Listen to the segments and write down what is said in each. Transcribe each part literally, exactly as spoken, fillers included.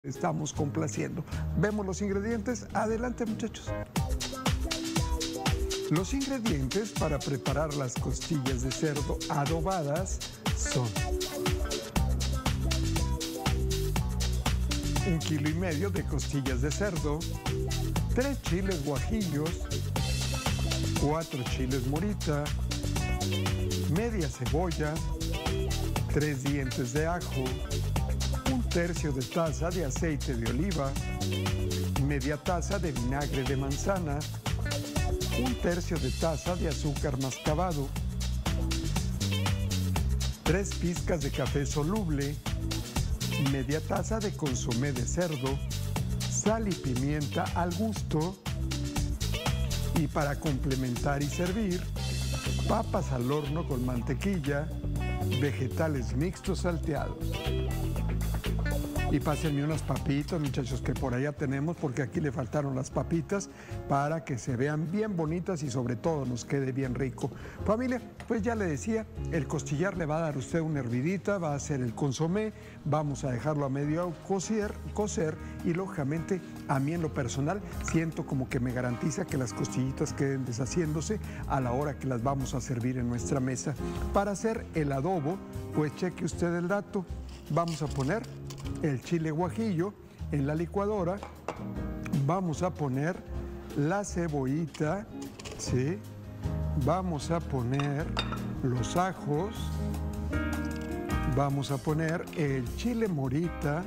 Estamos complaciendo. ¿Vemos los ingredientes? Adelante, muchachos. Los ingredientes para preparar las costillas de cerdo adobadas son un kilo y medio de costillas de cerdo, tres chiles guajillos, cuatro chiles morita, media cebolla, tres dientes de ajo, un tercio de taza de aceite de oliva, media taza de vinagre de manzana, un tercio de taza de azúcar mascabado, tres pizcas de café soluble, media taza de consomé de cerdo, sal y pimienta al gusto, y para complementar y servir, papas al horno con mantequilla, vegetales mixtos salteados. Y pásenme unas papitas, muchachos, que por allá tenemos, porque aquí le faltaron las papitas para que se vean bien bonitas y sobre todo nos quede bien rico. Familia, pues ya le decía, el costillar le va a dar usted una hervidita, va a hacer el consomé, vamos a dejarlo a medio cocer, cocer y lógicamente a mí en lo personal siento como que me garantiza que las costillitas queden deshaciéndose a la hora que las vamos a servir en nuestra mesa. Para hacer el adobo, pues cheque usted el dato, vamos a poner el chile guajillo en la licuadora, vamos a poner la cebollita, ¿sí? Vamos a poner los ajos, vamos a poner el chile morita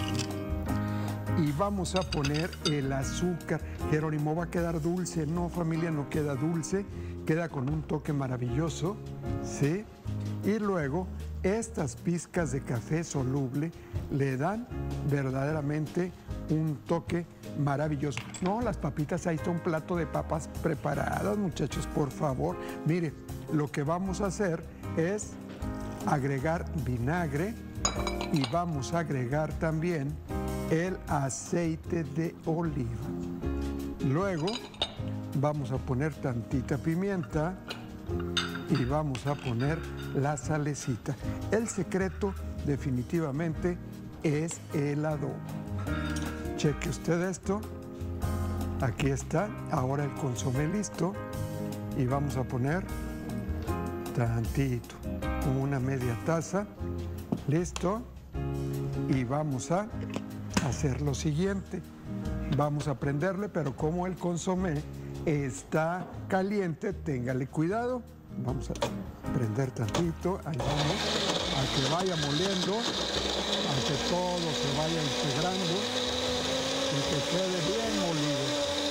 y vamos a poner el azúcar. Jerónimo, ¿va a quedar dulce? No, familia, no queda dulce, queda con un toque maravilloso, ¿sí? Y luego estas pizcas de café soluble le dan verdaderamente un toque maravilloso. No, las papitas, ahí está un plato de papas preparadas, muchachos, por favor. Mire, lo que vamos a hacer es agregar vinagre y vamos a agregar también el aceite de oliva. Luego vamos a poner tantita pimienta y vamos a poner la salecita. El secreto definitivamente es el adobo. Cheque usted esto. Aquí está. Ahora el consomé listo. Y vamos a poner tantito, una media taza. Listo. Y vamos a hacer lo siguiente. Vamos a prenderle, pero como el consomé está caliente, téngale cuidado. Vamos a prender tantito, ahí vamos, a que vaya moliendo, a que todo se vaya integrando y que quede bien molido.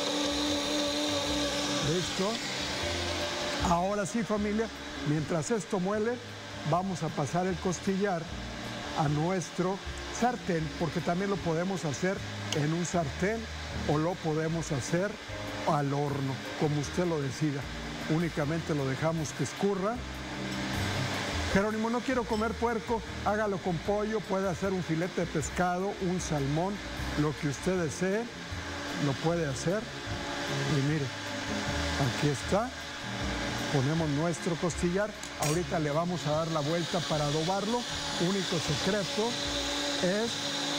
¿Listo? Ahora sí, familia, mientras esto muele, vamos a pasar el costillar a nuestro sartén, porque también lo podemos hacer en un sartén o lo podemos hacer al horno, como usted lo decida. Únicamente lo dejamos que escurra. Jerónimo, no quiero comer puerco, hágalo con pollo, puede hacer un filete de pescado, un salmón, lo que usted desee, lo puede hacer. Y mire, aquí está, ponemos nuestro costillar, ahorita le vamos a dar la vuelta para adobarlo. Único secreto es,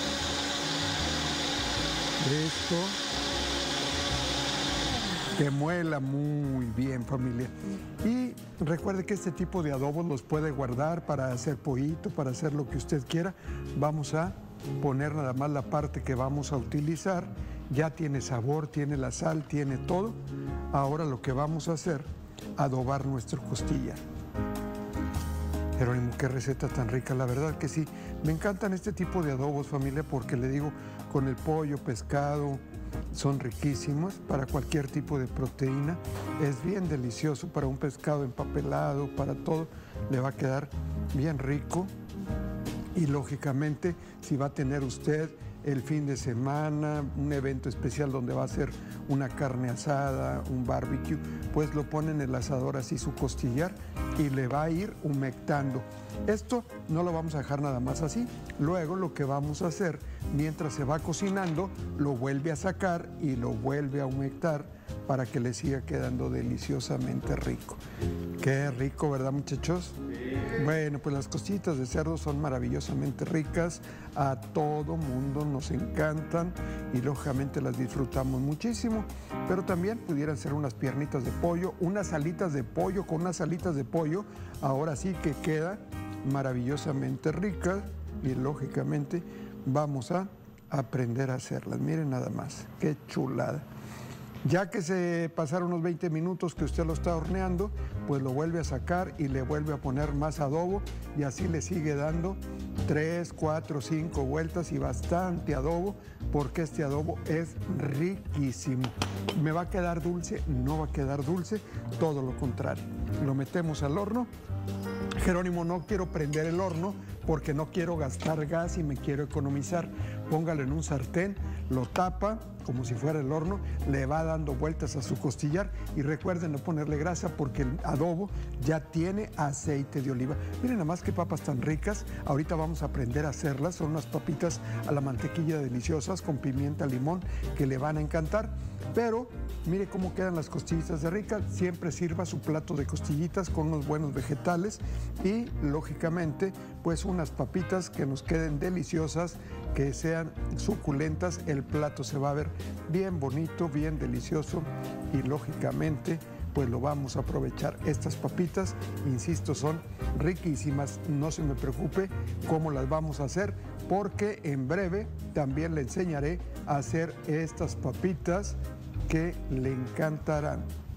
listo, que muela muy bien, familia. Y recuerde que este tipo de adobos los puede guardar para hacer pollito, para hacer lo que usted quiera. Vamos a poner nada más la parte que vamos a utilizar. Ya tiene sabor, tiene la sal, tiene todo. Ahora lo que vamos a hacer, adobar nuestro costillar. Jerónimo, qué receta tan rica, la verdad que sí. Me encantan este tipo de adobos, familia, porque le digo, con el pollo, pescado, son riquísimos para cualquier tipo de proteína. Es bien delicioso para un pescado empapelado, para todo. Le va a quedar bien rico. Y lógicamente, si va a tener usted el fin de semana, un evento especial donde va a hacer una carne asada, un barbecue, pues lo pone en el asador así su costillar y le va a ir humectando. Esto no lo vamos a dejar nada más así. Luego lo que vamos a hacer, mientras se va cocinando, lo vuelve a sacar y lo vuelve a humectar para que le siga quedando deliciosamente rico. Qué rico, ¿verdad, muchachos? Sí. Bueno, pues las costillitas de cerdo son maravillosamente ricas, a todo mundo nos encantan y lógicamente las disfrutamos muchísimo, pero también pudieran ser unas piernitas de pollo, unas alitas de pollo, con unas alitas de pollo, ahora sí que queda maravillosamente rica y lógicamente vamos a aprender a hacerlas. Miren nada más, qué chulada. Ya que se pasaron unos veinte minutos que usted lo está horneando, pues lo vuelve a sacar y le vuelve a poner más adobo y así le sigue dando tres, cuatro, cinco vueltas y bastante adobo, porque este adobo es riquísimo. ¿Me va a quedar dulce? No va a quedar dulce, todo lo contrario. Lo metemos al horno. Jerónimo, no quiero prender el horno porque no quiero gastar gas y me quiero economizar. Póngalo en un sartén, lo tapa como si fuera el horno, le va dando vueltas a su costillar y recuerden no ponerle grasa porque el adobo ya tiene aceite de oliva. Miren nada más qué papas tan ricas. Ahorita vamos a aprender a hacerlas. Son unas papitas a la mantequilla deliciosas con pimienta, limón, que le van a encantar. Pero mire cómo quedan las costillitas de ricas. Siempre sirva su plato de costillitas con unos buenos vegetales y lógicamente pues unas papitas que nos queden deliciosas, que sean suculentas. El plato se va a ver bien bonito, bien delicioso y lógicamente pues lo vamos a aprovechar. Estas papitas, insisto, son riquísimas. No se me preocupe cómo las vamos a hacer, porque en breve también le enseñaré a hacer estas papitas que le encantarán.